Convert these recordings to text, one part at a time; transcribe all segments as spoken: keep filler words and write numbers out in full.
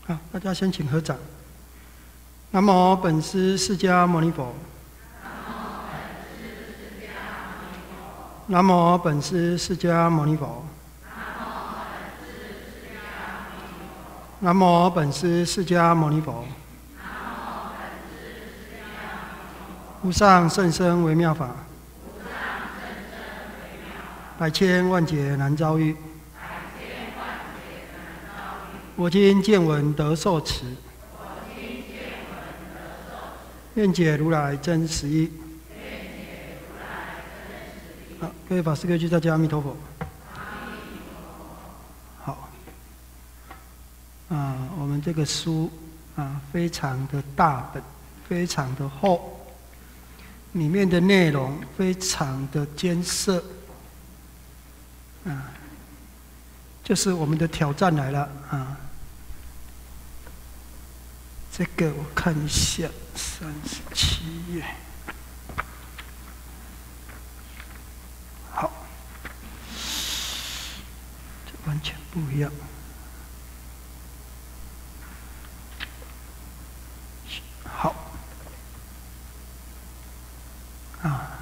好，大家先请合掌。南无本师释迦牟尼佛。南无本师释迦牟尼佛。南无本师释迦牟尼佛。无上甚深微妙法，百千万劫难遭遇。我今见闻得受持，愿解如来真实义。好，各位法师、各位居士，大家阿弥陀佛。好，啊，我们这个书啊，非常的大本，非常的厚，里面的内容非常的艰涩，啊，就是我们的挑战来了啊。这个我看一下，三十七页。好，这完全不一样。好，啊，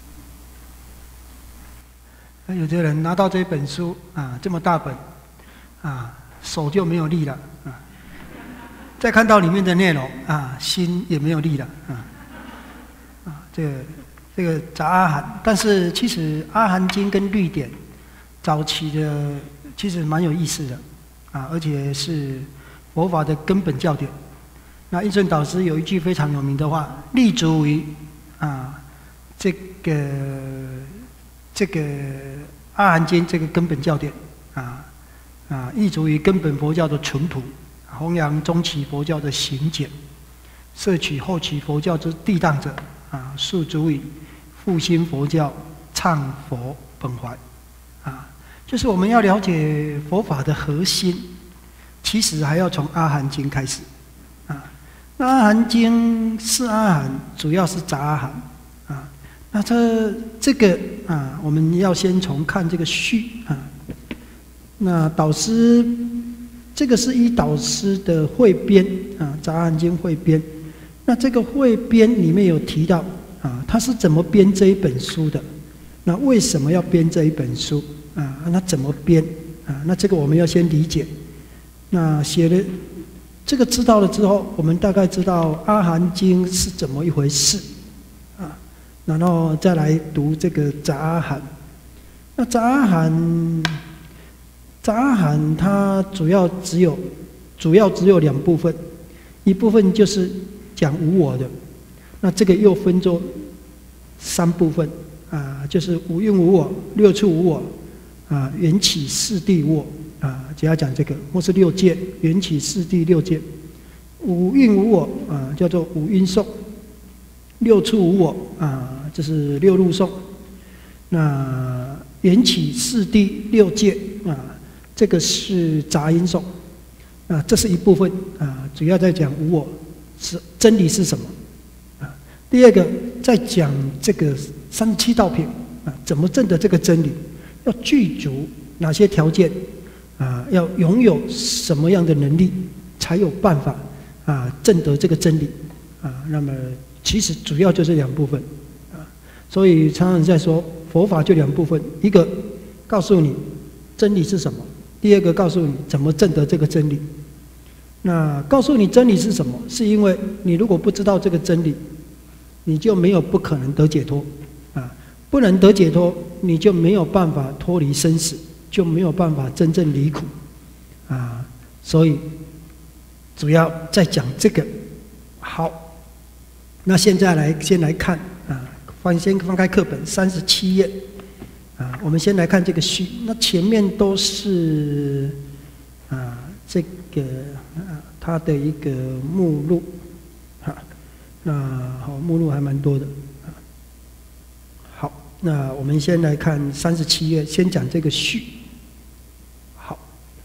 那有的人拿到这本书啊，这么大本，啊，手就没有力了啊。再看到里面的内容啊，心也没有力了啊啊，这个这个杂阿含，但是其实阿含经跟律典早期的其实蛮有意思的啊，而且是佛法的根本教典。那印顺导师有一句非常有名的话，立足于啊这个这个阿含经这个根本教典啊啊，立足于根本佛教的淳朴。弘扬中期佛教的行简，摄取后期佛教之地当者，啊，诉诸于复兴佛教，倡佛本怀，啊，就是我们要了解佛法的核心，其实还要从阿含经开始，啊，那阿含经是阿含，主要是杂阿含，啊，那这这个啊，我们要先从看这个序啊，那导师。这个是依导师的汇编啊，杂阿含经汇编。那这个汇编里面有提到啊，他是怎么编这一本书的？那为什么要编这一本书啊？那怎么编啊？那这个我们要先理解。那写了这个知道了之后，我们大概知道阿含经是怎么一回事啊，然后再来读这个杂阿含。那杂阿含。杂阿含它主要只有，主要只有两部分，一部分就是讲无我的，那这个又分作三部分啊，就是五蕴无我、六处无我啊、缘起四谛无我啊，只要讲这个，或是六界缘起四谛六界，五蕴无我啊，叫做五蕴颂；六处无我啊，这是六路颂；那缘起四谛六界啊。这个是杂音颂，啊，这是一部分啊，主要在讲无我是真理是什么啊。第二个在讲这个三十七道品啊，怎么证得这个真理，要具足哪些条件啊，要拥有什么样的能力，才有办法啊证得这个真理啊。那么其实主要就是两部分啊，所以常常在说佛法就两部分，一个告诉你真理是什么。第二个告诉你怎么证得这个真理。那告诉你真理是什么？是因为你如果不知道这个真理，你就没有不可能得解脱啊！不能得解脱，你就没有办法脱离生死，就没有办法真正离苦啊！所以主要在讲这个。好，那现在来先来看啊，翻先翻开课本三十七页。啊，我们先来看这个序，那前面都是啊这个啊它的一个目录，哈、啊，那好目录还蛮多的，啊，好，那我们先来看三十七页，先讲这个序，好，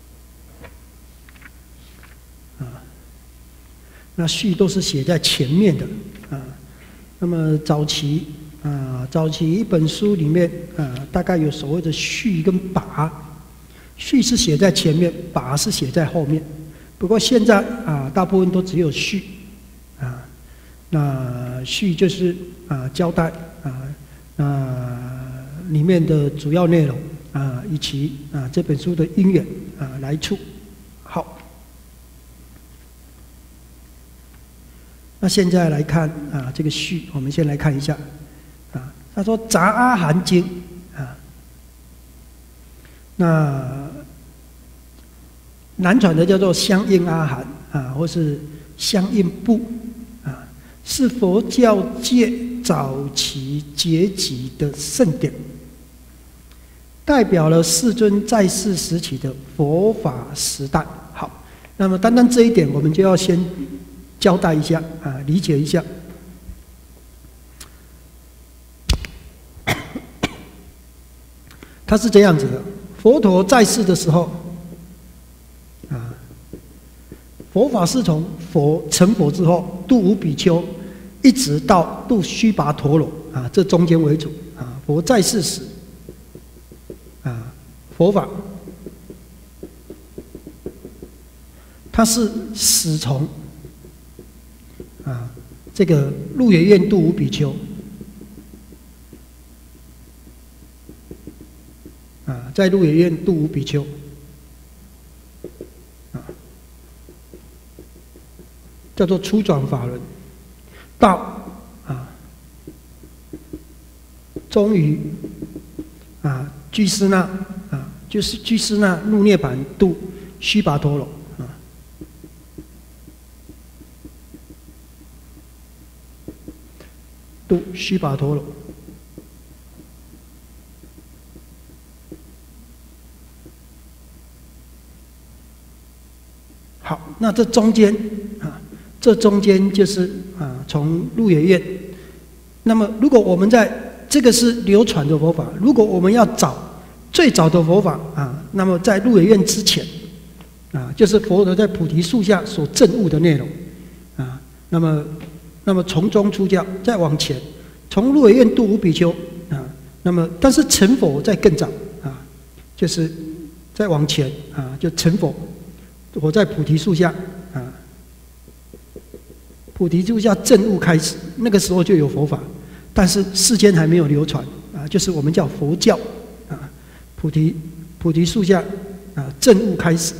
啊，那序都是写在前面的啊，那么早期。啊，早期一本书里面啊，大概有所谓的序跟跋，序是写在前面，跋是写在后面。 不过现在啊，大部分都只有序啊。那序就是啊交代啊那里面的主要内容啊，以及啊这本书的因缘啊来处。好，那现在来看啊这个序，我们先来看一下啊。他说《杂阿含经》啊，那南传的叫做相应阿含啊，或是相应部啊，是佛教界早期结集的圣典，代表了世尊在世时期的佛法时代。好，那么单单这一点，我们就要先交代一下啊，理解一下。它是这样子的：佛陀在世的时候，啊，佛法是从佛成佛之后度无比丘，一直到度须跋陀罗啊，这中间为主啊。佛在世时，啊，佛法它是始从啊这个鹿野苑度无比丘。啊，在鹿野苑度无比丘，啊，叫做初转法轮，到啊，终于啊，居士那啊，就是居士那入涅槃度须跋陀罗啊，度须跋陀罗。好，那这中间啊，这中间就是啊，从鹿野苑。那么，如果我们在这个是流传的佛法，如果我们要找最早的佛法啊，那么在鹿野苑之前啊，就是佛陀在菩提树下所证悟的内容啊。那么，那么从中出教，再往前，从鹿野苑度无比丘啊。那么，但是成佛在更早啊，就是再往前啊，就成佛。我在菩提树下啊，菩提树下证悟开始，那个时候就有佛法，但是世间还没有流传啊，就是我们叫佛教啊。菩提菩提树下啊，证悟开始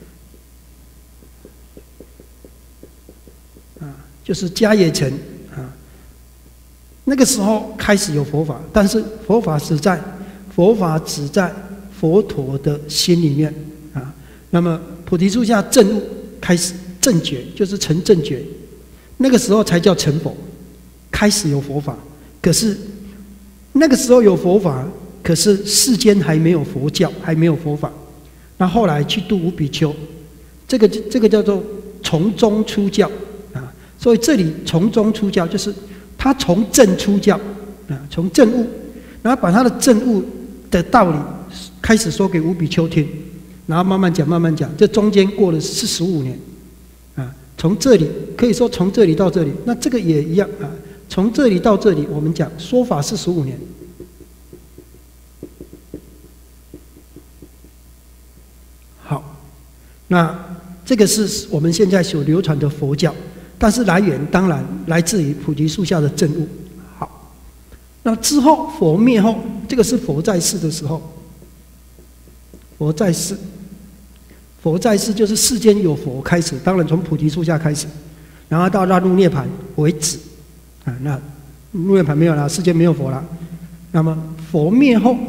啊，就是迦叶城啊，那个时候开始有佛法，但是佛法只在佛法只在佛陀的心里面啊。那么菩提树下证悟开始正觉，就是成正觉，那个时候才叫成佛，开始有佛法。可是那个时候有佛法，可是世间还没有佛教，还没有佛法。那后来去度无比丘，这个这个叫做从中出教啊。所以这里从中出教，就是他从正出教啊，从正悟，然后把他的正悟的道理开始说给无比丘听。然后慢慢讲，慢慢讲，这中间过了四十五年，啊，从这里可以说从这里到这里，那这个也一样啊，从这里到这里，我们讲说法四十五年。好，那这个是我们现在所流传的佛教，但是来源当然来自于菩提树下的证悟。好，那之后佛灭后，这个是佛在世的时候，佛在世。佛在世就是世间有佛开始，当然从菩提树下开始，然后到入涅槃为止，啊，那入涅槃没有了，世间没有佛了。那么佛灭后，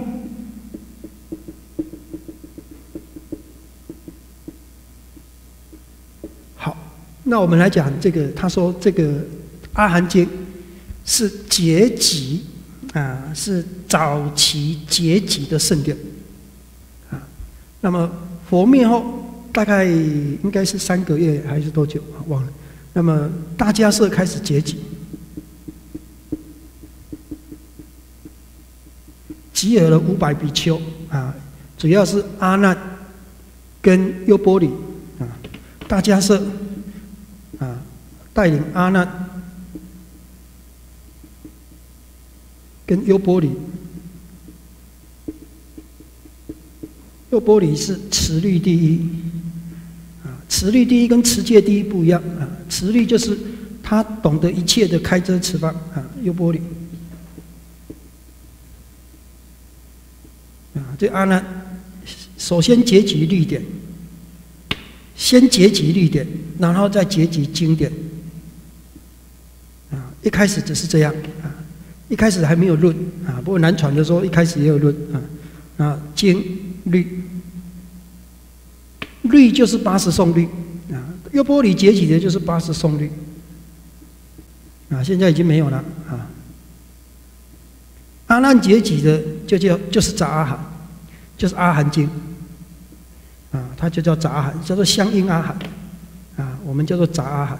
好，那我们来讲这个，他说这个《阿含经》是结集啊，是早期结集的圣典啊。那么佛灭后，大概应该是三个月还是多久啊？忘了。那么大迦叶开始结集，集合了五百比丘啊，主要是阿难跟优波离啊，大迦叶啊带领阿难跟优波离。优波离是持律第一啊， 持律第一跟持戒第一不一样啊，持律就是他懂得一切的开遮持方啊，优波离啊，这阿难首先结集律典，先结集律典，然后再结集经典啊，一开始只是这样啊，一开始还没有论啊，不过南传的时候一开始也有论啊啊，经律。律就是八十颂律啊，优波离结集的就是八十颂律啊，现在已经没有了啊。阿难结集的就叫就是杂阿含，就是阿含经啊，它就叫杂阿含，叫做相应阿含啊，我们叫做杂阿含。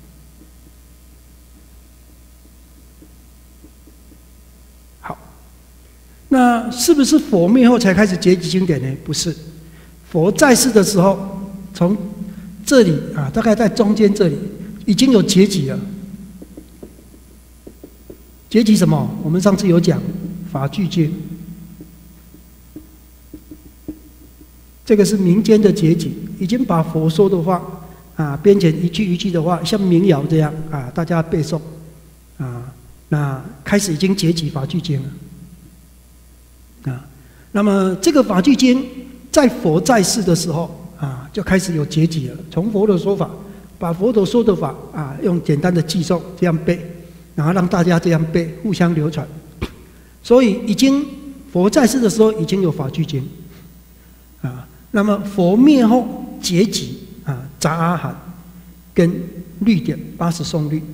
好，那是不是佛灭后才开始结集经典呢？不是。佛在世的时候，从这里啊，大概在中间这里已经有结集了。结集什么？我们上次有讲《法句经》，这个是民间的结集，已经把佛说的话啊编成一句一句的话，像民谣这样啊，大家背诵啊，那开始已经结集《法句经》了啊。那么这个《法句经》。在佛在世的时候啊，就开始有结集了。从佛的说法，把佛陀说的法啊，用简单的记诵这样背，然后让大家这样背，互相流传。所以，已经佛在世的时候已经有法句经啊。那么佛灭后结集啊，杂阿含跟律典八十颂律。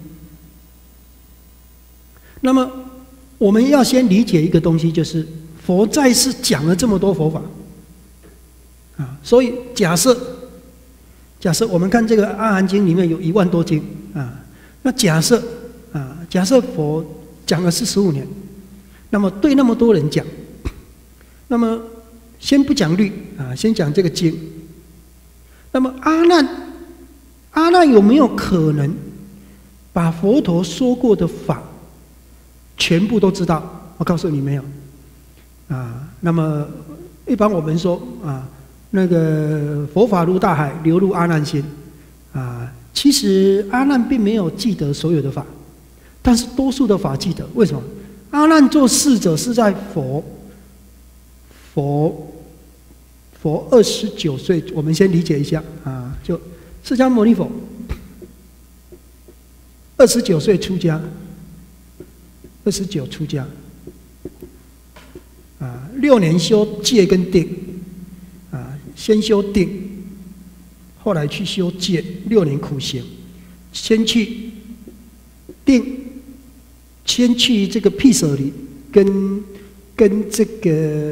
那么我们要先理解一个东西，就是佛在世讲了这么多佛法。啊，所以假设，假设我们看这个《阿含经》里面有一万多经啊，那假设啊，假设佛讲了四十五年，那么对那么多人讲，那么先不讲律啊，先讲这个经，那么阿难，阿难有没有可能把佛陀说过的法全部都知道？我告诉你没有啊。那么一般我们说啊。那个佛法如大海，流入阿难心啊。其实阿难并没有记得所有的法，但是多数的法记得。为什么？阿难做侍者是在佛佛佛二十九岁，我们先理解一下啊。就释迦牟尼佛二十九岁出家，二十九出家啊，六年修戒跟定。先修定，后来去修戒，六年苦行。先去定，先去这个毗舍离，跟跟这个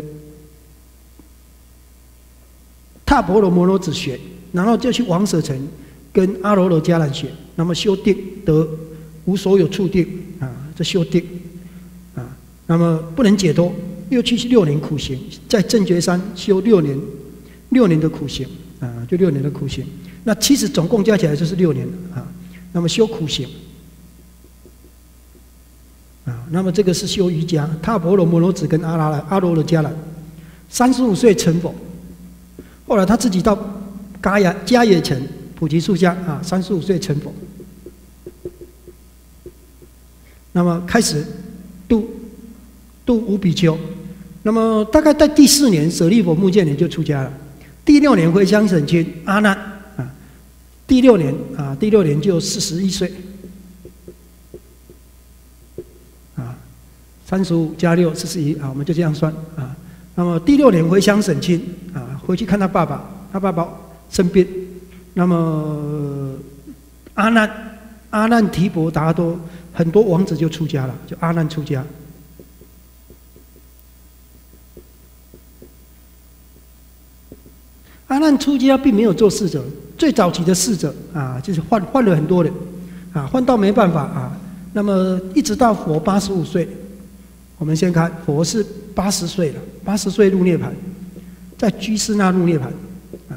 塔婆罗摩罗子学，然后就去王舍城跟阿罗罗迦兰学，那么修定得无所有处定啊，这修定啊，那么不能解脱，又去六年苦行，在正觉山修六年。六年的苦行啊，就六年的苦行。那其实总共加起来就是六年啊。那么修苦行啊，那么这个是修瑜伽。塔婆罗摩罗子跟阿拉阿罗罗迦兰，三十五岁成佛。后来他自己到迦野迦野城普吉树下啊，三十五岁成佛。那么开始度度五比丘。那么大概在第四年，舍利弗目犍连就出家了。第六年回乡省亲阿难啊，第六年啊，第六年就四十一岁啊，三十五加六四十一啊，我们就这样算啊。那么第六年回乡省亲啊，回去看他爸爸，他爸爸生病。那么阿难阿难提婆达多很多王子就出家了，就阿难出家。阿难出家并没有做侍者，最早期的侍者啊，就是换换了很多人，啊，换到没办法啊。那么一直到佛八十五岁，我们先看佛是八十岁了，八十岁入涅槃，在居士那入涅槃，啊，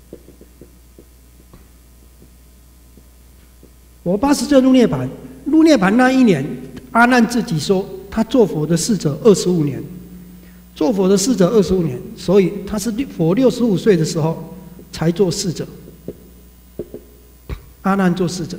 佛八十岁入涅槃，入涅槃那一年，阿难自己说他做佛的侍者二十五年。做佛的侍者二十五年，所以他是佛六十五岁的时候才做侍者。 阿难做侍者。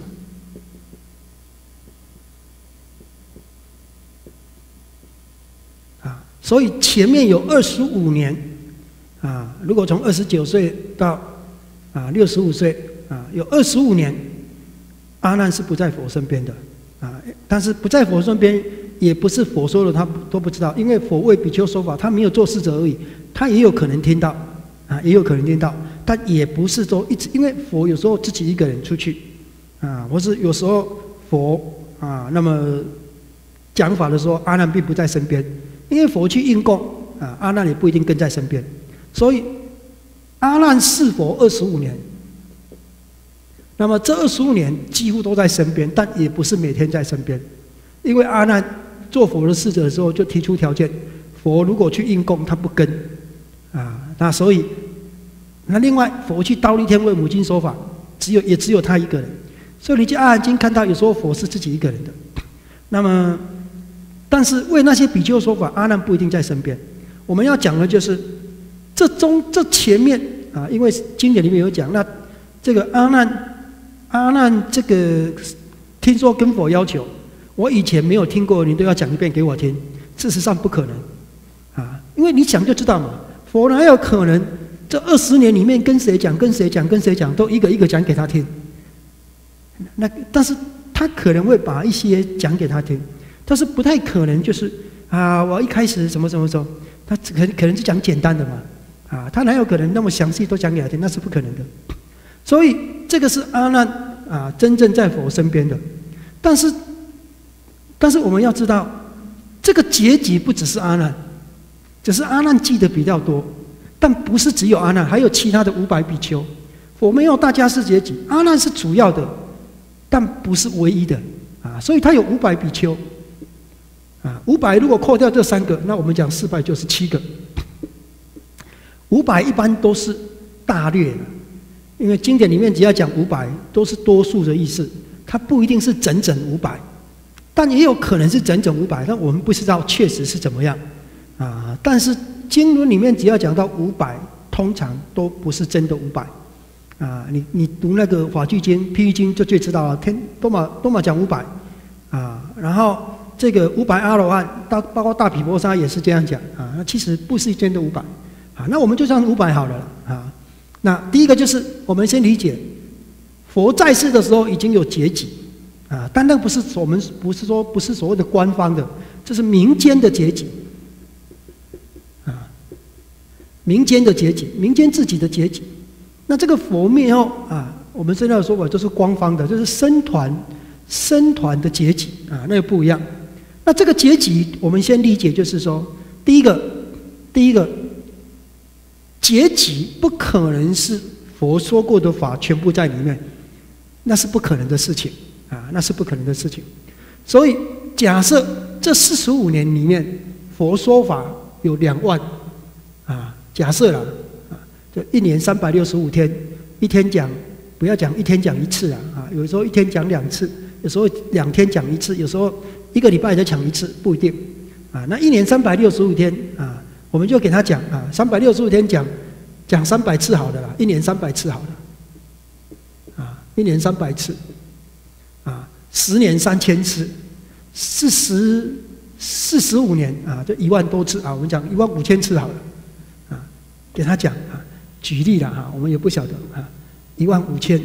啊，所以前面有二十五年，啊，如果从二十九岁到啊六十五岁，啊，有二十五年，阿难是不在佛身边的，啊，但是不在佛身边。也不是佛说的，他都不知道，因为佛为比丘说法，他没有做侍者而已，他也有可能听到，啊，也有可能听到，但也不是说一直，因为佛有时候自己一个人出去，啊，或是有时候佛啊，那么讲法的时候，阿难并不在身边，因为佛去应供，啊，阿难也不一定跟在身边，所以阿难侍佛二十五年，那么这二十五年几乎都在身边，但也不是每天在身边，因为阿难做佛的侍者的时候，就提出条件：佛如果去应供，他不跟，啊，那所以，那另外佛去忉利天为母亲说法，只有也只有他一个人。所以你去阿含经看到，有时候佛是自己一个人的。那么，但是为那些比丘说法，阿难不一定在身边。我们要讲的就是这中这前面啊，因为经典里面有讲，那这个阿难阿难这个听说跟佛要求。我以前没有听过，你都要讲一遍给我听。事实上不可能，啊，因为你想就知道嘛。佛哪有可能这二十年里面跟谁讲、跟谁讲、跟谁讲，都一个一个讲给他听？那但是他可能会把一些讲给他听，但是不太可能就是啊，我一开始什么什么什么，他可可能是讲简单的嘛，啊，他哪有可能那么详细都讲给他听？那是不可能的。所以这个是阿难啊，真正在佛身边的，但是。但是我们要知道，这个结集不只是阿难，只是阿难记得比较多，但不是只有阿难，还有其他的五百比丘。佛没有大家是结集，阿难是主要的，但不是唯一的啊。所以他有五百比丘啊，五百如果扣掉这三个，那我们讲四百就是七个。五百一般都是大略的，因为经典里面只要讲五百，都是多数的意思，它不一定是整整五百。但也有可能是整整五百，但我们不知道确实是怎么样啊。但是经论里面只要讲到五百，通常都不是真的五百啊。你你读那个法句经、譬喻经就最知道了，天多玛多玛讲五百啊。然后这个五百阿罗汉，到包括大毗婆沙也是这样讲啊。那其实不是真的五百啊。那我们就算五百好了啊。那第一个就是我们先理解，佛在世的时候已经有结集。啊，但那不是我们不是说不是所谓的官方的，这是民间的结集，啊，民间的结集，民间自己的结集。那这个佛灭后啊，我们现在的说法就是官方的，就是僧团僧团的结集啊，那个不一样。那这个结集，我们先理解就是说，第一个，第一个结集不可能是佛说过的法全部在里面，那是不可能的事情。啊，那是不可能的事情。所以假设这四十五年里面，佛说法有两万，啊，假设了，啊，就一年三百六十五天，一天讲，不要讲一天讲一次啊，啊，有时候一天讲两次，有时候两天讲一次，有时候一个礼拜才讲一次，不一定，啊，那一年三百六十五天啊，我们就给他讲啊，三百六十五天讲讲三百次好了啦，一年三百次好了，啊，一年三百次。啊，十年三千次，四十四十五年啊，就一万多次啊。我们讲一万五千次好了，啊，给他讲啊，举例了哈，我们也不晓得啊，一万五千，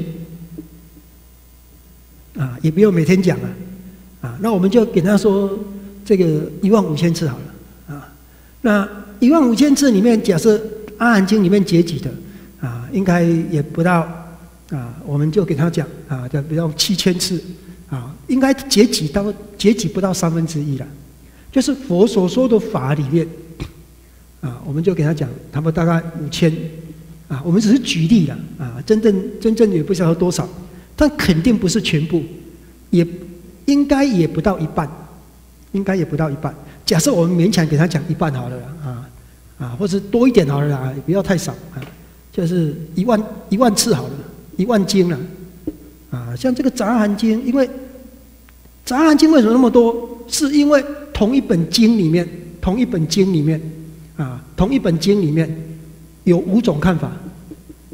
啊，也不用每天讲啊，啊，那我们就给他说这个一万五千次好了，啊，那一万五千次里面，假设阿含经里面结集的啊，应该也不到。啊，我们就给他讲啊，就比如七千次啊，应该结集到结集不到三分之一了。就是佛所说的法里面啊，我们就给他讲，他们大概五千啊，我们只是举例了啊，真正真正也不晓得多少，但肯定不是全部，也应该也不到一半，应该也不到一半。假设我们勉强给他讲一半好了啦啊啊，或者多一点好了啦，也不要太少啊，就是一万一万次好了。一万经了，啊，像这个杂含经，因为杂含经为什么那么多？是因为同一本经里面，同一本经里面，啊，同一本经里面有五种看法，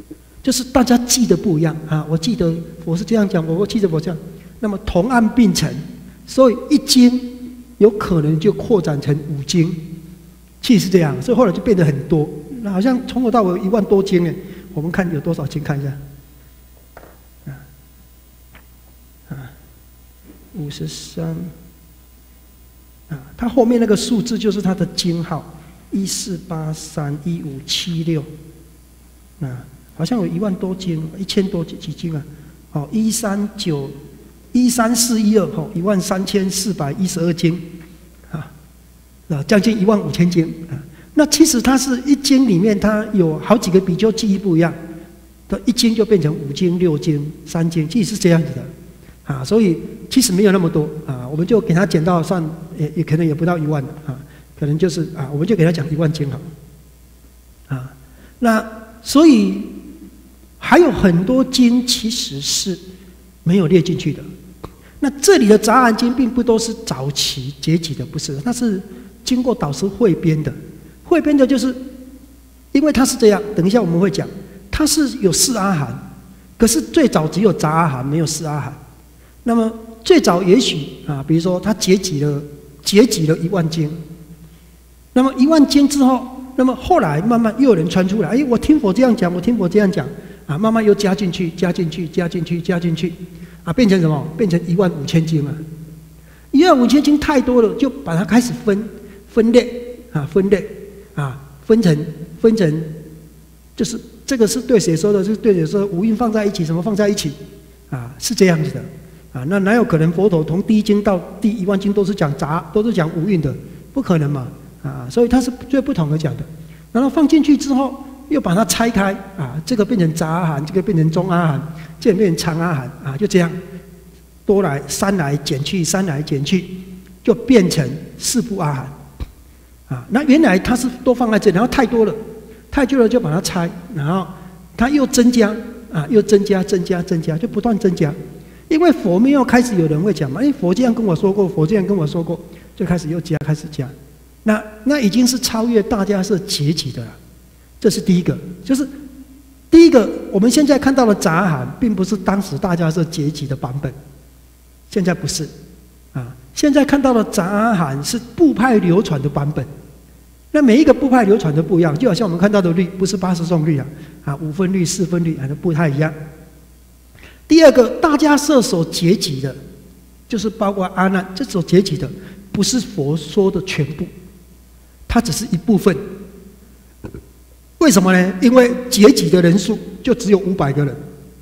就是大家记得不一样啊。我记得我是这样讲，我记得我这样，那么同案并陈，所以一经有可能就扩展成五经，其实是这样，所以后来就变得很多。那好像从头到尾一万多经呢，我们看有多少经，看一下，啊啊，五十三，啊，它后面那个数字就是它的经号，一四八三一五七六，啊，好像有一万多经，一千多几几经啊，哦，一三九。一三四一二吼，一万三千四百一十二经，啊，啊，将近一万五千经啊。那其实它是一经里面，它有好几个比丘记忆不一样，的一经就变成五经、六经、三经，其实是这样子的，啊，所以其实没有那么多啊，我们就给它减到算也也可能也不到一万啊，可能就是啊，我们就给他讲一万经好，啊，那所以还有很多经其实是没有列进去的。那这里的杂含经并不都是早期结集的，不是，那是经过导师汇编的。汇编的就是，因为它是这样，等一下我们会讲，它是有四阿含，可是最早只有杂阿含，没有四阿含。那么最早也许啊，比如说它结集了，结集了一万经，那么一万经之后，那么后来慢慢又有人传出来，哎，我听佛这样讲，我听佛这样讲，啊，慢慢又加进去，加进去，加进去，加进去。啊，变成什么？变成一万五千经了。一万五千经太多了，就把它开始分分类啊，分类啊，分成分成，就是这个是对谁说的？是对谁说的？五蕴放在一起，什么放在一起？啊，是这样子的啊。那哪有可能佛陀从第一经到第一万经都是讲杂，都是讲五蕴的？不可能嘛啊！所以它是最不同的讲的。然后放进去之后，又把它拆开啊，这个变成杂阿含，这个变成中阿含。这变成长阿含啊，就这样，多来三来减去，三来减去，就变成四部阿含啊。那原来它是都放在这里，然后太多了，太多了就把它拆，然后它又增加啊，又增加，增加，增加，就不断增加。因为佛没有开始有人会讲嘛，哎，佛这样跟我说过，佛这样跟我说过，就开始又加，开始加。那那已经是超越大家是结集的了，这是第一个，就是。第一个，我们现在看到的杂含，并不是当时大家是结集的版本，现在不是，啊，现在看到的杂含是部派流传的版本。那每一个部派流传的不一样，就好像我们看到的律，不是八十颂律啊，啊，五分律、四分律，还是不太一样。第二个，大家设所结集的，就是包括阿难这所结集的，不是佛说的全部，它只是一部分。为什么呢？因为结集的人数就只有五百个人，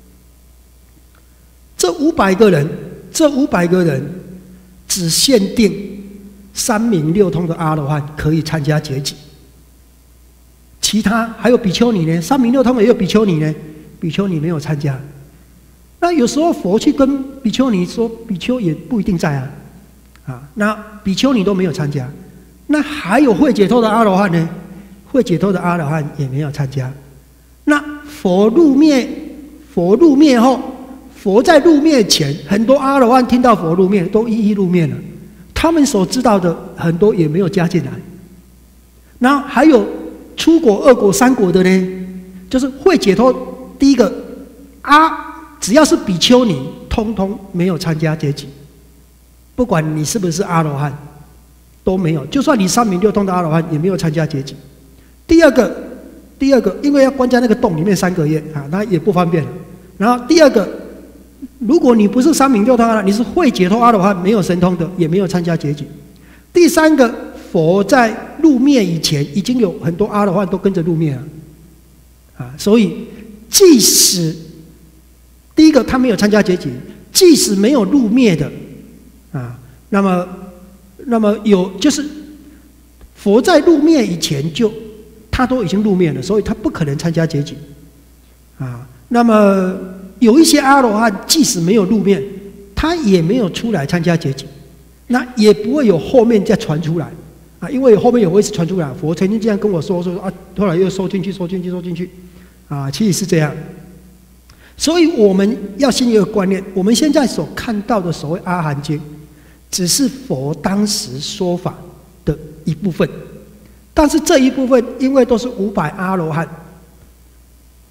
这五百个人，这五百个人只限定三明六通的阿罗汉可以参加结集，其他还有比丘尼呢，三明六通也有比丘尼呢，比丘尼没有参加。那有时候佛去跟比丘尼说，比丘也不一定在啊，啊，那比丘尼都没有参加，那还有会解脱的阿罗汉呢？会解脱的阿罗汉也没有参加。那佛入灭，佛入灭后，佛在入灭前，很多阿罗汉听到佛入灭，都一一入灭了。他们所知道的很多也没有加进来。然后还有出国、二国、三国的呢，就是会解脱。第一个阿，只要是比丘尼，通通没有参加结集，不管你是不是阿罗汉，都没有。就算你三明六通的阿罗汉，也没有参加结集。第二个，第二个，因为要关在那个洞里面三个月啊，那也不方便了。然后第二个，如果你不是三明六通阿罗汉，你是会解脱阿罗汉，没有神通的，也没有参加结集。第三个，佛在入灭以前，已经有很多阿罗汉都跟着入灭了，啊，所以即使第一个他没有参加结集，即使没有入灭的，啊，那么那么有就是佛在入灭以前就。他都已经入灭了，所以他不可能参加结集，啊，那么有一些阿罗汉，即使没有入灭，他也没有出来参加结集，那也不会有后面再传出来，啊，因为后面有位置传出来，佛曾经这样跟我说说啊，后来又收进去，收进去，收进去，啊，其实是这样，所以我们要信一个观念，我们现在所看到的所谓阿含经，只是佛当时说法的一部分。但是这一部分，因为都是五百阿罗汉，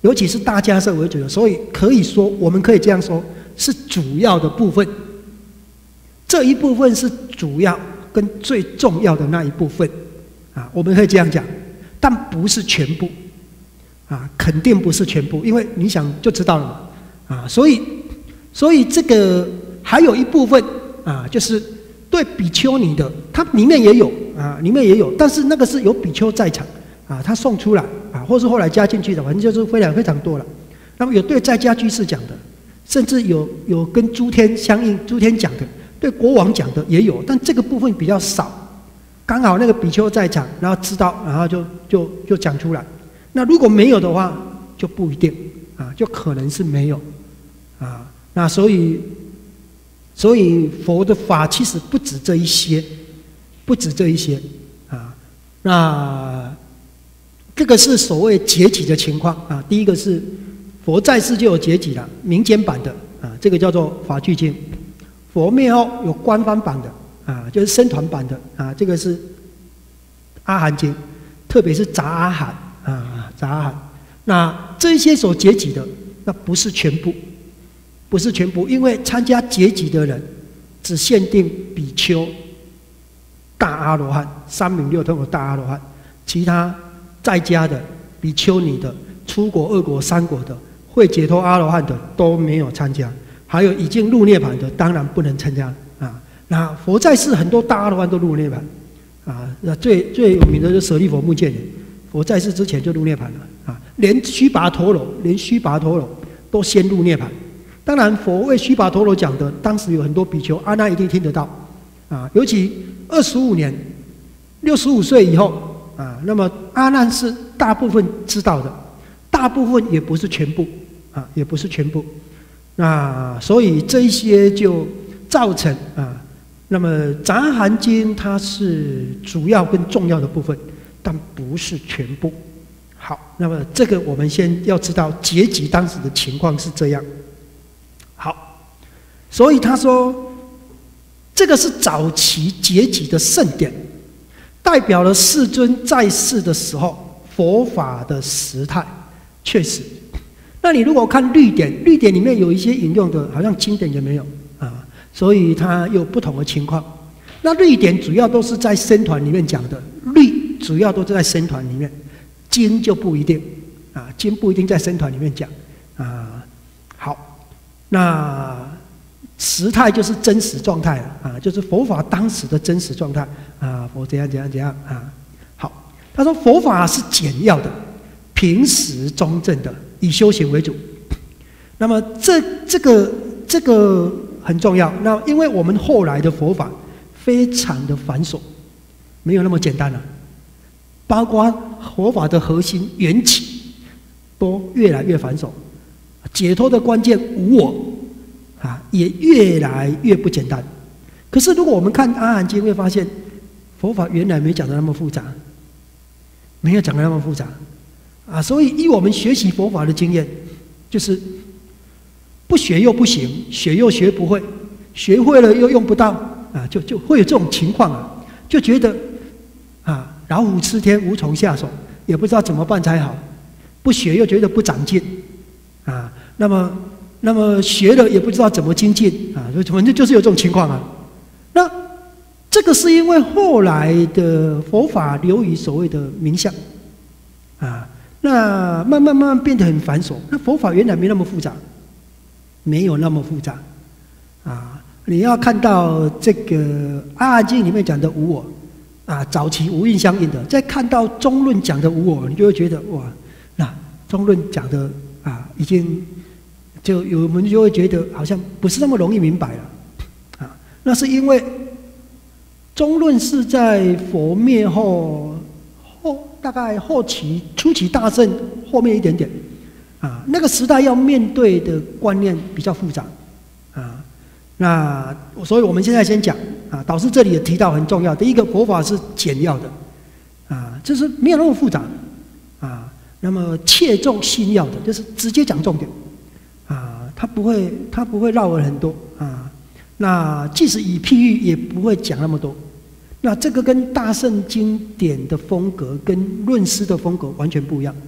尤其是大迦叶为主的，所以可以说，我们可以这样说，是主要的部分。这一部分是主要跟最重要的那一部分，啊，我们可以这样讲，但不是全部，啊，肯定不是全部，因为你想就知道了嘛，啊，所以，所以这个还有一部分啊，就是对比丘尼的，它里面也有啊，里面也有，但是那个是有比丘在场啊，他送出来啊，或是后来加进去的，反正就是非常非常多了。那么有对在家居士讲的，甚至有有跟诸天相应，诸天讲的。对国王讲的也有，但这个部分比较少。刚好那个比丘在场，然后知道，然后就就就讲出来。那如果没有的话，就不一定啊，就可能是没有啊。那所以，所以佛的法其实不止这一些，不止这一些啊。那这个是所谓解己的情况啊。第一个是佛在世就有解己了，民间版的啊，这个叫做法句经。佛灭后有官方版的啊，就是僧团版的啊，这个是阿含经，特别是杂阿含啊，杂阿含。那这些所解己的，那不是全部，不是全部，因为参加解己的人只限定比丘、大阿罗汉、三明六通的大阿罗汉，其他在家的比丘尼的、出国二国三国的、会解脱阿罗汉的都没有参加。还有已经入涅槃的，当然不能参加啊。那佛在世很多大阿罗汉都入涅槃啊。那最最有名的就是舍利弗、目犍连，佛在世之前就入涅槃了啊。连须跋陀罗，连须跋陀罗都先入涅槃。当然，佛为须跋陀罗讲的，当时有很多比丘，阿难一定听得到啊。尤其二十五年，六十五岁以后啊，那么阿难是大部分知道的，大部分也不是全部啊，也不是全部。那所以这一些就造成啊，那么杂含经它是主要跟重要的部分，但不是全部。好，那么这个我们先要知道结集当时的情况是这样。好，所以他说这个是早期结集的盛典，代表了世尊在世的时候佛法的时态，确实。那你如果看律典，律典里面有一些引用的，好像经典也没有啊，所以它有不同的情况。那律典主要都是在僧团里面讲的，律主要都是在僧团里面，经就不一定啊，经不一定在僧团里面讲啊。好，那时态就是真实状态了啊，就是佛法当时的真实状态啊，佛怎样怎样怎样啊。好，他说佛法是简要的、平实中正的。以修行为主，那么这这个这个很重要。那因为我们后来的佛法非常的繁琐，没有那么简单了。包括佛法的核心缘起，都越来越繁琐。解脱的关键无我啊，也越来越不简单。可是如果我们看阿含经，会发现佛法原来没讲的那么复杂，没有讲的那么复杂。啊，所以以我们学习佛法的经验，就是不学又不行，学又学不会，学会了又用不到啊，就就会有这种情况啊，就觉得啊，老虎吃天无从下手，也不知道怎么办才好，不学又觉得不长进啊，那么那么学了也不知道怎么精进啊，所以反正就是有这种情况啊。那这个是因为后来的佛法流于所谓的名相啊。那慢慢慢慢变得很繁琐。那佛法原来没那么复杂，没有那么复杂啊！你要看到这个《阿含经》里面讲的无我啊，早期无印相应的，再看到中论讲的无我，你就会觉得哇，那中论讲的啊，已经就有我们就会觉得好像不是那么容易明白了啊。那是因为中论是在佛灭后。后大概后期初期大乘后面一点点，啊，那个时代要面对的观念比较复杂，啊，那所以我们现在先讲啊，导师这里也提到很重要，第一个佛法是简要的，啊，就是没有那么复杂，啊，那么切中心要的，就是直接讲重点，啊，他不会他不会绕了很多啊，那即使以譬喻也不会讲那么多。那这个跟大乘经典的风格、跟论师的风格完全不一样。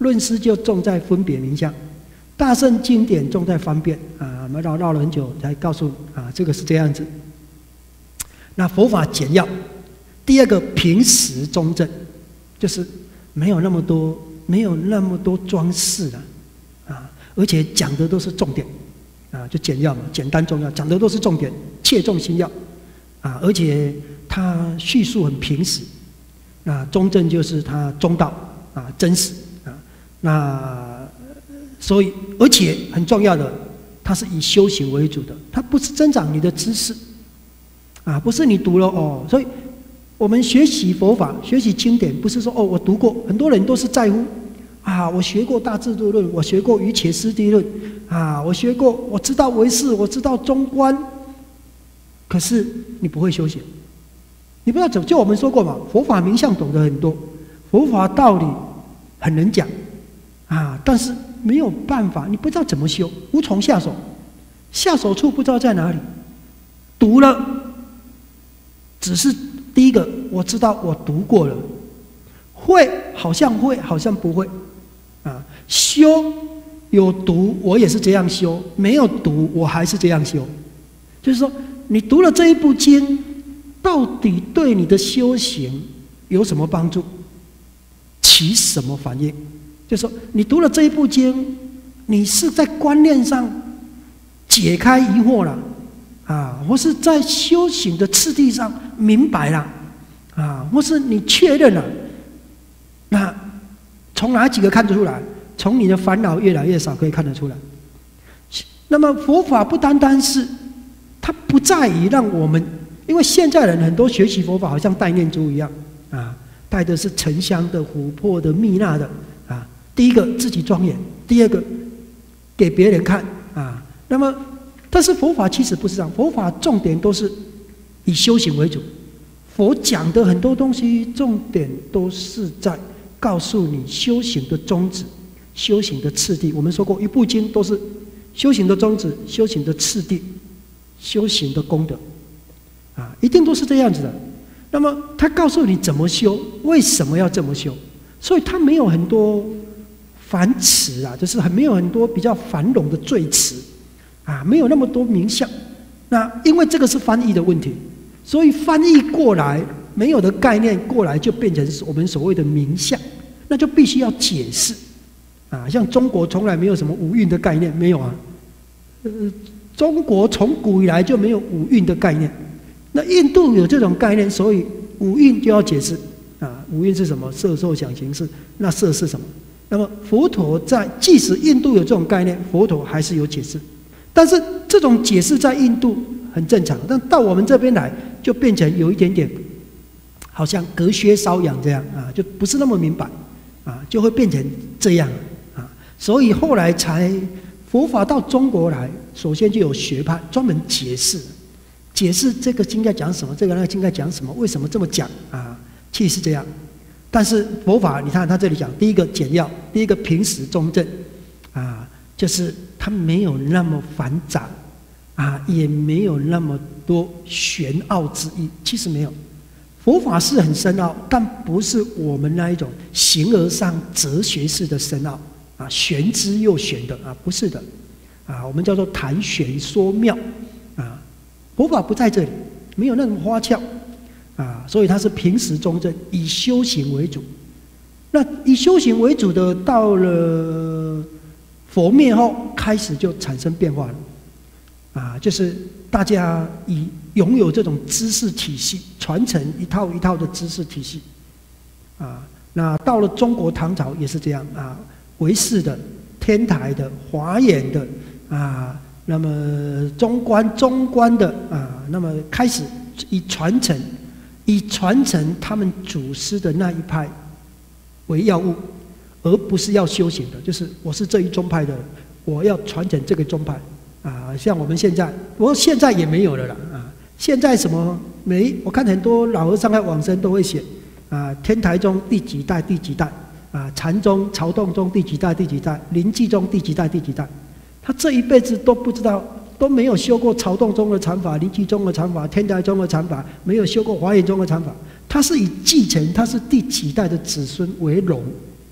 论师就重在分别名相，大乘经典重在方便啊。我们绕绕了很久才告诉啊，这个是这样子。那佛法简要，第二个平实中正，就是没有那么多没有那么多装饰了啊，而且讲的都是重点啊，就简要嘛，简单重要，讲的都是重点，切中心要啊，而且它叙述很平实。那中正就是它中道啊，真实啊。那所以而且很重要的，它是以修行为主的，它不是增长你的知识。啊，不是你读了哦，所以我们学习佛法、学习经典，不是说哦，我读过，很多人都是在乎啊，我学过《大智度论》，我学过《瑜伽师地论》，啊，我学过，我知道唯识，我知道中观，可是你不会修行，你不知道怎，就我们说过嘛，佛法名相懂得很多，佛法道理很能讲，啊，但是没有办法，你不知道怎么修，无从下手，下手处不知道在哪里，读了。只是第一个，我知道我读过了，会好像会，好像不会，啊，修有读，我也是这样修；没有读，我还是这样修。就是说，你读了这一部经，到底对你的修行有什么帮助？起什么反应？就是说，你读了这一部经，你是在观念上解开疑惑了。啊，或是在修行的次第上明白了，啊，或是你确认了，那从哪几个看得出来？从你的烦恼越来越少可以看得出来。那么佛法不单单是，它不在于让我们，因为现在人很多学习佛法好像带念珠一样，啊，带的是沉香的、琥珀的、蜜蜡的，啊，第一个自己庄严，第二个给别人看，啊，那么。但是佛法其实不是这样，佛法重点都是以修行为主。佛讲的很多东西，重点都是在告诉你修行的宗旨、修行的次第。我们说过，一部经都是修行的宗旨、修行的次第、修行的功德，啊，一定都是这样子的。那么他告诉你怎么修，为什么要这么修，所以他没有很多繁词啊，就是很没有很多比较繁冗的赘词。啊，没有那么多名相，那因为这个是翻译的问题，所以翻译过来没有的概念过来就变成我们所谓的名相，那就必须要解释。啊，像中国从来没有什么五蕴的概念，没有啊。呃，中国从古以来就没有五蕴的概念，那印度有这种概念，所以五蕴就要解释。啊，五蕴是什么？色、受、想、行、识。那色是什么？那么佛陀在，即使印度有这种概念，佛陀还是有解释。但是这种解释在印度很正常，但到我们这边来就变成有一点点，好像隔靴搔痒这样啊，就不是那么明白啊，就会变成这样啊。所以后来才佛法到中国来，首先就有学派专门解释，解释这个经该讲什么，这个那个经该讲什么，为什么这么讲啊？其实是这样。但是佛法，你看他这里讲，第一个简要，第一个平实中正啊。就是它没有那么繁杂，啊，也没有那么多玄奥之意。其实没有，佛法是很深奥，但不是我们那一种形而上哲学式的深奥啊，玄之又玄的啊，不是的，啊，我们叫做谈玄说妙啊。佛法不在这里，没有那种花俏啊，所以它是平实中正，以修行为主。那以修行为主的，到了佛灭后，开始就产生变化了，啊，就是大家以拥有这种知识体系，传承一套一套的知识体系，啊，那到了中国唐朝也是这样啊，唯识的、天台的、华严的啊，那么中观、中观的啊，那么开始以传承，以传承他们祖师的那一派为要务。而不是要修行的，就是我是这一宗派的，我要传承这个宗派啊。像我们现在，不过现在也没有了啦啊。现在什么没？我看很多老和尚在往生都会写啊，天台宗第几代第几代啊，禅宗、曹洞宗第几代第几代，临济宗第几代第几代。他这一辈子都不知道，都没有修过曹洞宗的禅法、临济宗的禅法、天台宗的禅法，没有修过华严宗的禅法。他是以继承他是第几代的子孙为荣。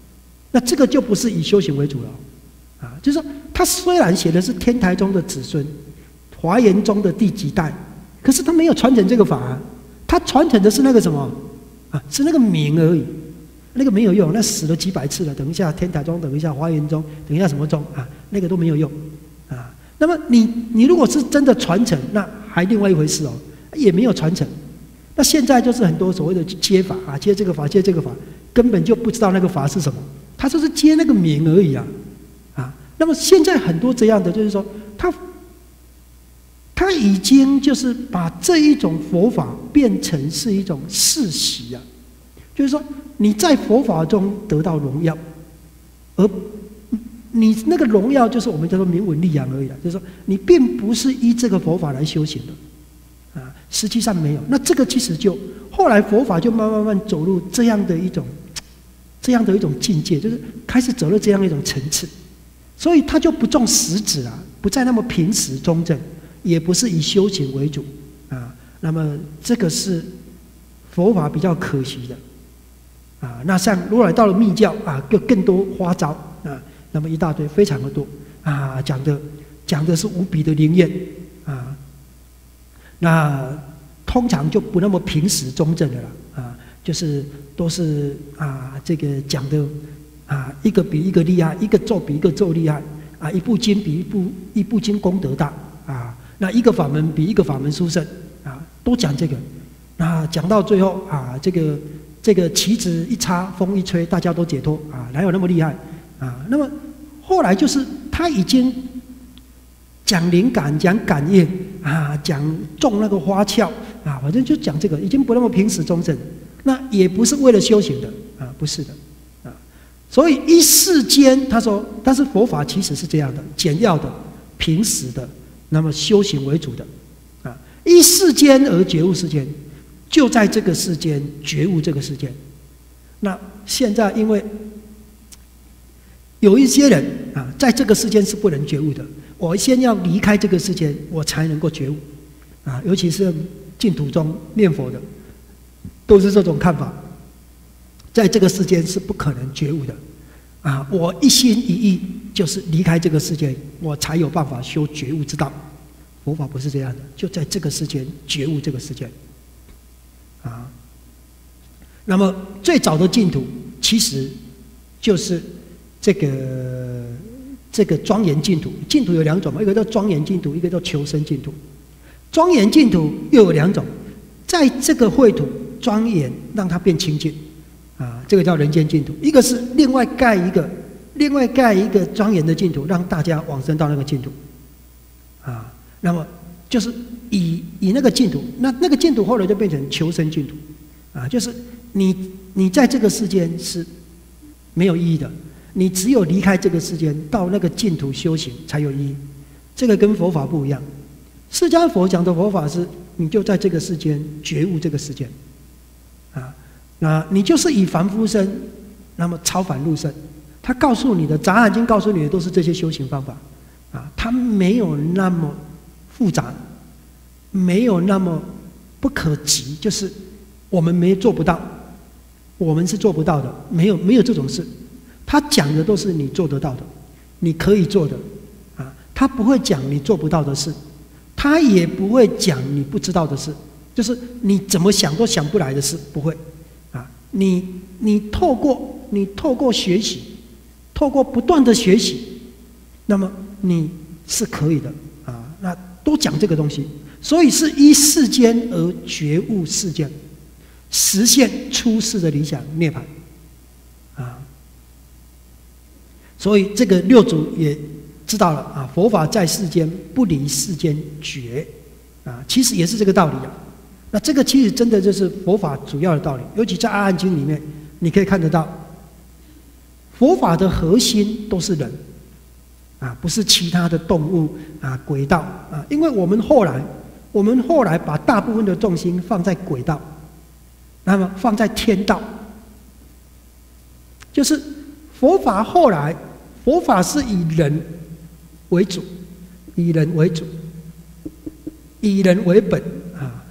那这个就不是以修行为主了，啊，就是说他虽然写的是天台宗的子孙，华严宗的第几代，可是他没有传承这个法啊，他传承的是那个什么啊，是那个名而已，那个没有用，那死了几百次了，等一下天台宗，等一下华严宗，等一下什么宗啊，那个都没有用啊。那么你你如果是真的传承，那还另外一回事哦，也没有传承。那现在就是很多所谓的接法啊，接这个法，接这个法，根本就不知道那个法是什么，他就是接那个名而已啊，啊。那么现在很多这样的，就是说他他已经就是把这一种佛法变成是一种世袭啊，就是说你在佛法中得到荣耀，而你那个荣耀就是我们叫做名闻利养而已啊，就是说你并不是依这个佛法来修行的。啊，实际上没有。那这个其实就后来佛法就慢慢慢走入这样的一种，这样的一种境界，就是开始走入这样一种层次，所以他就不重实质啊，不再那么平实中正，也不是以修行为主啊。那么这个是佛法比较可惜的啊。那像如果来到了密教啊，就更多花招啊，那么一大堆，非常的多啊，讲的讲的是无比的灵验啊。那通常就不那么平实中正的了啊，就是都是啊这个讲的啊一个比一个厉害，一个咒比一个咒厉害啊，一部经比一部一部经功德大啊，那一个法门比一个法门殊胜啊，都讲这个。那讲到最后啊，这个这个旗子一插，风一吹，大家都解脱啊，哪有那么厉害啊？那么后来就是他已经讲灵感，讲感应。啊，讲种那个花俏啊，反正就讲这个，已经不那么平实中正，那也不是为了修行的啊，不是的啊。所以一世间，他说，但是佛法其实是这样的，简要的、平实的，那么修行为主的啊。一世间而觉悟世间，就在这个世间觉悟这个世间。那现在因为有一些人啊，在这个世间是不能觉悟的。我先要离开这个世界，我才能够觉悟，啊，尤其是净土中念佛的，都是这种看法。在这个世间是不可能觉悟的，啊，我一心一意就是离开这个世界，我才有办法修觉悟之道。佛法不是这样的，就在这个世间觉悟这个世界，啊。那么最早的净土其实就是这个。这个庄严净土，净土有两种嘛，一个叫庄严净土，一个叫求生净土。庄严净土又有两种，在这个秽土庄严，让它变清净，啊，这个叫人间净土；一个是另外盖一个，另外盖一个庄严的净土，让大家往生到那个净土，啊，那么就是以以那个净土，那那个净土后来就变成求生净土，啊，就是你你在这个世间是没有意义的。你只有离开这个世间，到那个净土修行才有意义。这个跟佛法不一样。释迦佛讲的佛法是，你就在这个世间觉悟这个世间，啊，那你就是以凡夫身，那么超凡入圣。他告诉你的《杂阿经》告诉你的都是这些修行方法，啊，它没有那么复杂，没有那么不可及，就是我们没做不到，我们是做不到的，没有没有这种事。他讲的都是你做得到的，你可以做的，啊，他不会讲你做不到的事，他也不会讲你不知道的事，就是你怎么想都想不来的事，不会，啊，你你透过你透过学习，透过不断的学习，那么你是可以的，啊，那都讲这个东西，所以是依世间而觉悟世间，实现出世的理想涅槃，啊。所以这个六祖也知道了啊，佛法在世间不离世间觉，啊，其实也是这个道理啊。那这个其实真的就是佛法主要的道理，尤其在《阿含经》里面，你可以看得到，佛法的核心都是人，啊，不是其他的动物啊、鬼道啊，因为我们后来，我们后来把大部分的重心放在鬼道，那么放在天道，就是佛法后来。佛法是以人为主，以人为主，以人为本啊。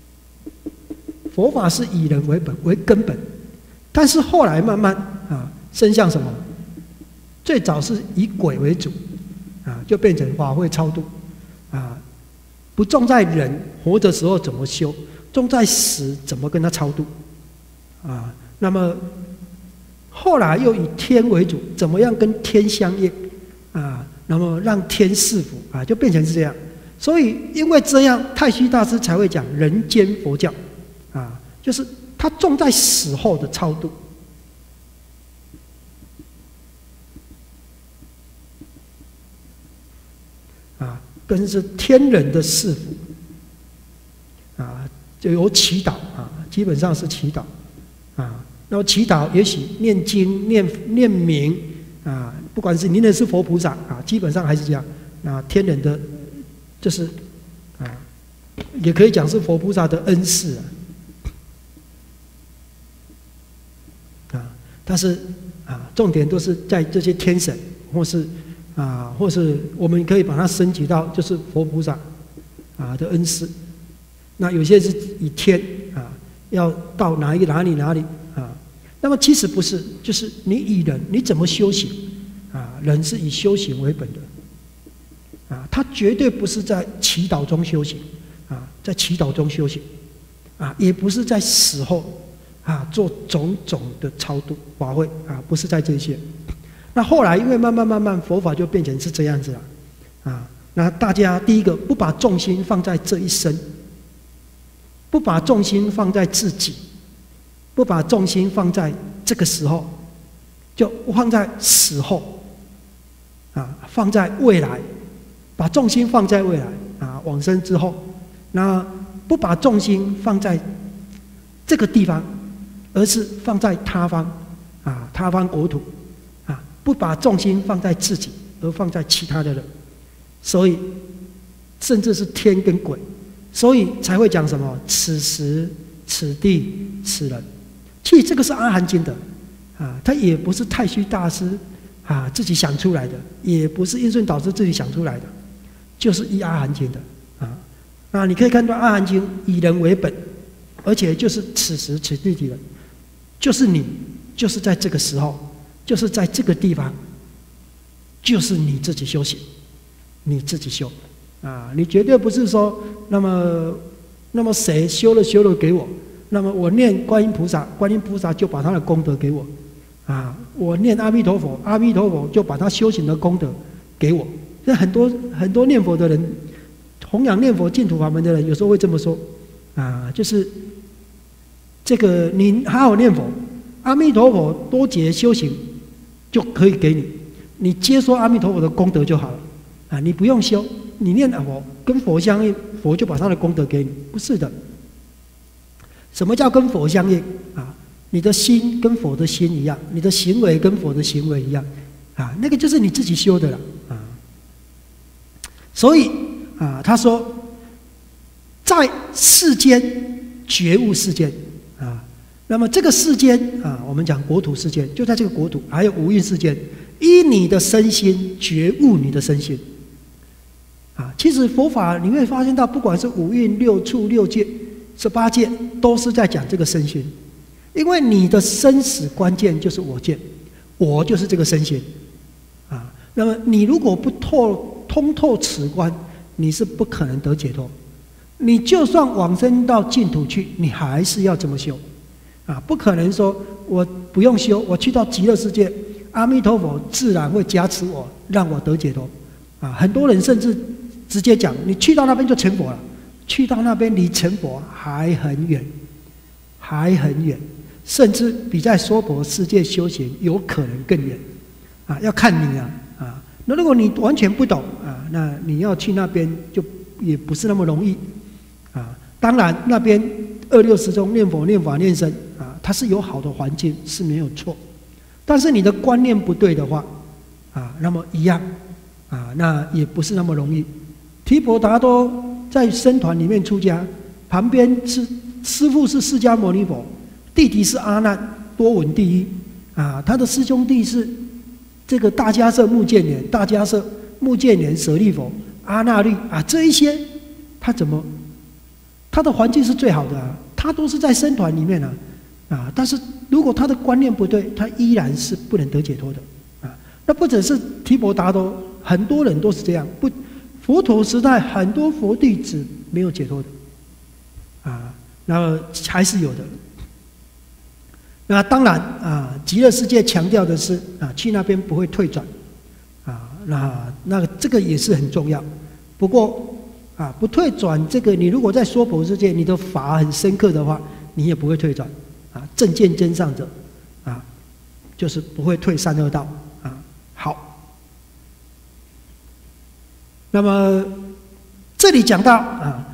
佛法是以人为本为根本，但是后来慢慢啊， 身相什么？最早是以鬼为主，啊，就变成法会超度，啊，不重在人活的时候怎么修，重在死怎么跟他超度，啊，那么后来又以天为主，怎么样跟天相应，啊，那么让天赐福，啊，就变成是这样。所以因为这样，太虚大师才会讲人间佛教，啊，就是他重在死后的超度。啊，跟是天人的赐福，啊，就有祈祷啊，基本上是祈祷，啊，那么祈祷也许念经、念念名啊，不管是念的是佛菩萨啊，基本上还是这样。那天人的，就是啊，也可以讲是佛菩萨的恩赐啊，啊，但是啊，重点都是在这些天神或是。啊，或是我们可以把它升级到就是佛菩萨啊的恩师，那有些是以天啊，要到哪一个哪里哪里啊，那么其实不是，就是你以人你怎么修行啊？人是以修行为本的啊，他绝对不是在祈祷中修行啊，在祈祷中修行啊，也不是在死后啊做种种的超度法会啊，不是在这些。那后来，因为慢慢慢慢，佛法就变成是这样子了，啊，那大家第一个不把重心放在这一生，不把重心放在自己，不把重心放在这个时候，就放在死后，啊，放在未来，把重心放在未来，啊，往生之后，那不把重心放在这个地方，而是放在他方，啊，他方国土。不把重心放在自己，而放在其他的人，所以甚至是天跟鬼，所以才会讲什么此时此地此人。其实这个是阿含经的啊，他也不是太虚大师啊自己想出来的，也不是印顺导师自己想出来的，就是依阿含经的啊。那你可以看到阿含经以人为本，而且就是此时此地的人，就是你，就是在这个时候。就是在这个地方，就是你自己修行，你自己修，啊，你绝对不是说，那么，那么谁修了修了给我，那么我念观音菩萨，观音菩萨就把他的功德给我，啊，我念阿弥陀佛，阿弥陀佛就把他修行的功德给我。那很多很多念佛的人，弘扬念佛净土法门的人，有时候会这么说，啊，就是这个你好好念佛，阿弥陀佛多劫修行。就可以给你，你接受阿弥陀佛的功德就好了，啊，你不用修，你念佛跟佛相应，佛就把他的功德给你，不是的。什么叫跟佛相应啊？你的心跟佛的心一样，你的行为跟佛的行为一样，啊，那个就是你自己修的了，啊。所以啊，他说，在世间觉悟世间啊。那么这个世间啊，我们讲国土世间，就在这个国土，还有五蕴世间，依你的身心觉悟你的身心。啊，其实佛法你会发现到，不管是五蕴、六处、六界、十八界，都是在讲这个身心。因为你的生死关键就是我见，我就是这个身心。啊，那么你如果不透通透此关，你是不可能得解脱。你就算往生到净土去，你还是要这么修。啊，不可能说我不用修，我去到极乐世界，阿弥陀佛自然会加持我，让我得解脱。啊，很多人甚至直接讲，你去到那边就成佛了，去到那边离成佛还很远，还很远，甚至比在娑婆世界修行有可能更远。啊，要看你啊，啊，那如果你完全不懂啊，那你要去那边就也不是那么容易。啊，当然那边二六时中念佛、念法、念僧啊，它是有好的环境是没有错，但是你的观念不对的话，啊，那么一样，啊，那也不是那么容易。提婆达多在僧团里面出家，旁边是师父是释迦牟尼佛，弟弟是阿难，多闻第一，啊，他的师兄弟是这个大迦叶目犍连、大迦叶目犍连舍利佛、阿那律啊，这一些他怎么？他的环境是最好的啊，他都是在僧团里面啊，啊，但是如果他的观念不对，他依然是不能得解脱的啊。那不只是提婆达多，很多人都是这样。不，佛陀时代很多佛弟子没有解脱的啊，然后还是有的。那当然啊，极乐世界强调的是啊，去那边不会退转啊，那那这个也是很重要。不过啊，不退转这个，你如果在娑婆世界，你的法很深刻的话，你也不会退转啊。正见真上者啊，就是不会退三恶道啊。好，那么这里讲到啊，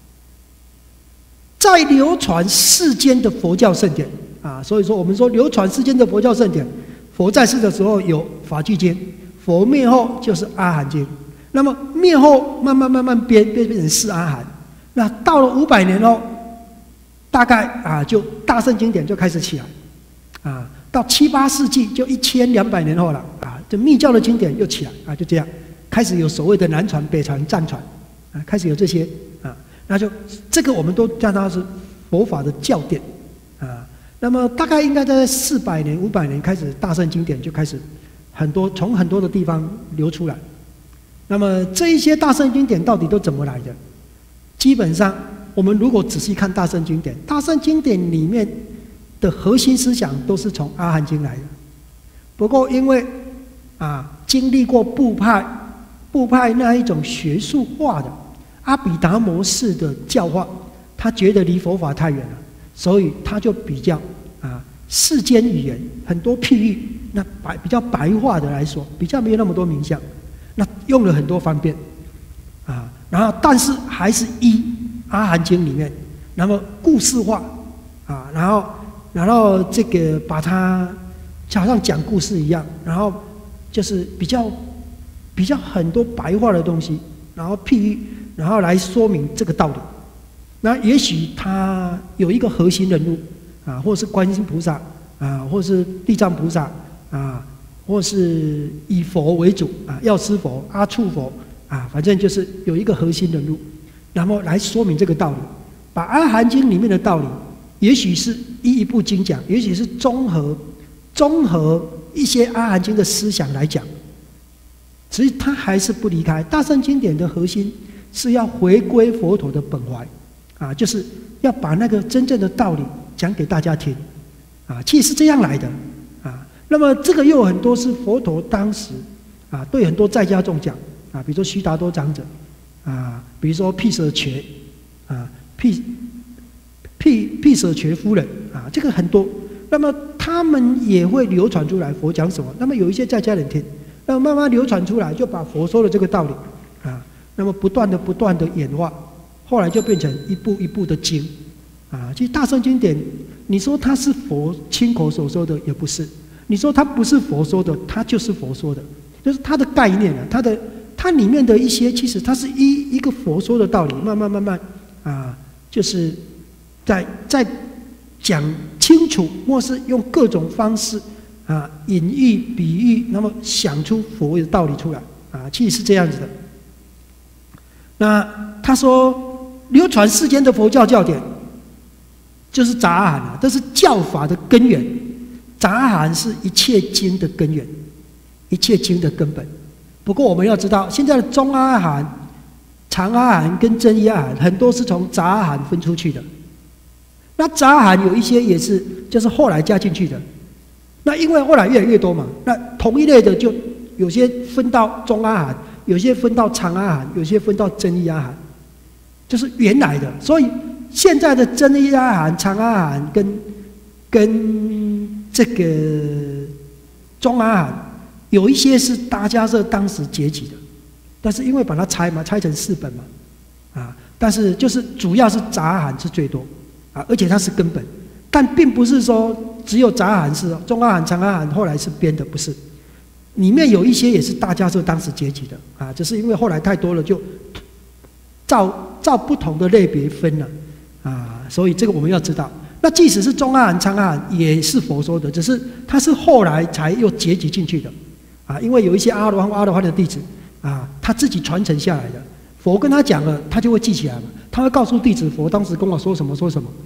在流传世间的佛教圣典。啊，所以说我们说流传世间的佛教圣典，佛在世的时候有法句经，佛灭后就是阿含经。那么灭后慢慢慢慢编变变成四阿含。那到了五百年后，大概啊就大乘经典就开始起来，啊，到七八世纪就一千两百年后了啊，这密教的经典又起来啊，就这样开始有所谓的南传、北传、藏传啊，开始有这些啊，那就这个我们都叫它是佛法的教典啊。那么大概应该在四百年、五百年开始，大乘经典就开始很多从很多的地方流出来。那么这一些大乘经典到底都怎么来的？基本上，我们如果仔细看大乘经典，大乘经典里面的核心思想都是从阿含经来的。不过因为啊经历过部派部派那一种学术化的阿毗达摩式的教化，他觉得离佛法太远了。所以他就比较啊世间语言很多譬喻，那白比较白话的来说，比较没有那么多名相，那用了很多方便啊，然后但是还是依阿含经里面，那么故事化啊，然后然后这个把它就好像讲故事一样，然后就是比较比较很多白话的东西，然后譬喻，然后来说明这个道理。那也许他有一个核心人物啊，或是观音菩萨啊，或是地藏菩萨啊，或是以佛为主啊，药师佛、阿处佛啊，反正就是有一个核心人物，然后来说明这个道理。把阿含经里面的道理，也许是一一部经讲，也许是综合综合一些阿含经的思想来讲，所以他还是不离开大乘经典的核心，是要回归佛陀的本怀。啊，就是要把那个真正的道理讲给大家听，啊，其实是这样来的，啊，那么这个又有很多是佛陀当时啊对很多在家众讲，啊，比如说须达多长者，啊，比如说毗舍瘸，啊，毗毗毗舍瘸夫人，啊，这个很多，那么他们也会流传出来佛讲什么，那么有一些在家人听，那么慢慢流传出来，就把佛说的这个道理，啊，那么不断的不断的演化。后来就变成一部一部的经，啊，其实大乘经典，你说它是佛亲口所说的也不是，你说它不是佛说的，它就是佛说的，就是它的概念啊，它的它里面的一些，其实它是一一个佛说的道理，慢慢慢慢啊，就是在在讲清楚，或是用各种方式啊，隐喻、比喻，那么想出佛的道理出来啊，其实是这样子的。那他说。流传世间的佛教教典，就是杂阿含啊，这是教法的根源。杂阿含是一切经的根源，一切经的根本。不过我们要知道，现在的中阿含、长阿含跟真一阿含，很多是从杂阿含分出去的。那杂阿含有一些也是，就是后来加进去的。那因为后来越来越多嘛，那同一类的就有些分到中阿含，有些分到长阿含，有些分到真一阿含。就是原来的，所以现在的真一阿含、长阿含跟跟这个中阿含，有一些是大迦叶当时结集的，但是因为把它拆嘛，拆成四本嘛，啊，但是就是主要是杂阿含是最多啊，而且它是根本，但并不是说只有杂阿含是中阿含、长阿含后来是编的，不是，里面有一些也是大迦叶当时结集的啊，只是因为后来太多了就。照照不同的类别分了，啊，所以这个我们要知道。那即使是中阿含、长阿含也是佛说的，只是它是后来才又结集进去的，啊，因为有一些阿罗汉、阿罗汉的弟子，啊，他自己传承下来的，佛跟他讲了，他就会记起来嘛，他会告诉弟子，佛当时跟我说什么说什么，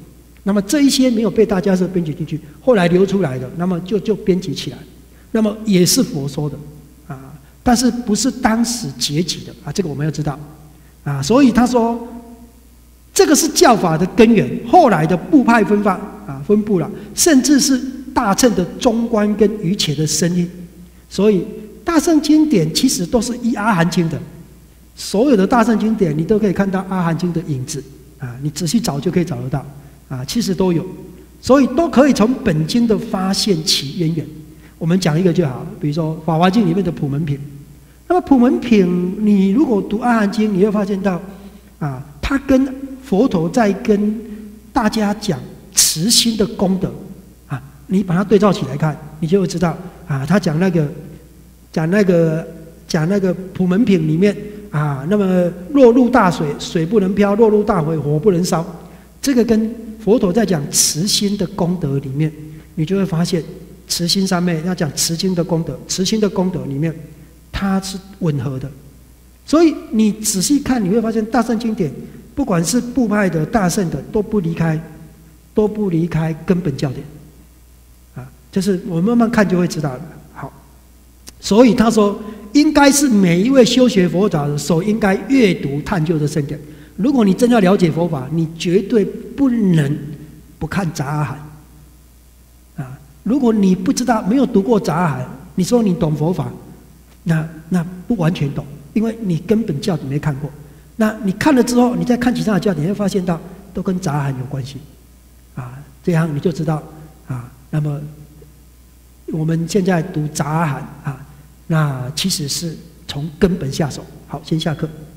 那么这一些没有被大迦叶编辑进去，后来流出来的，那么就就编辑起来，那么也是佛说的啊，但是不是当时结集的啊，这个我们要知道啊。所以他说，这个是教法的根源，后来的部派分法啊分布了，甚至是大乘的中观跟瑜伽的声音。所以大乘经典其实都是依阿含经的，所有的大乘经典你都可以看到阿含经的影子啊，你仔细找就可以找得到。啊，其实都有，所以都可以从本经的发现起渊源。我们讲一个就好，比如说《法华经》里面的普门品。那么普门品，你如果读阿含经，你会发现到，啊，他跟佛陀在跟大家讲慈心的功德，啊，你把它对照起来看，你就会知道，啊，他讲那个，讲那个，讲那个普门品里面，啊，那么落入大水，水不能漂；落入大火，火不能烧。这个跟佛陀在讲慈心的功德里面，你就会发现，慈心上面要讲慈心的功德，慈心的功德里面，它是吻合的。所以你仔细看，你会发现大乘经典，不管是部派的、大乘的，都不离开，都不离开根本教典。啊，就是我们慢慢看就会知道了。好，所以他说，应该是每一位修学佛法的所应该阅读探究的圣典。如果你真要了解佛法，你绝对不能不看杂阿含啊！如果你不知道，没有读过杂阿含，你说你懂佛法，那那不完全懂，因为你根本教典没看过。那你看了之后，你再看其他的教典，你会发现到都跟杂阿含有关系啊，这样你就知道啊。那么我们现在读杂阿含啊，那其实是从根本下手。好，先下课。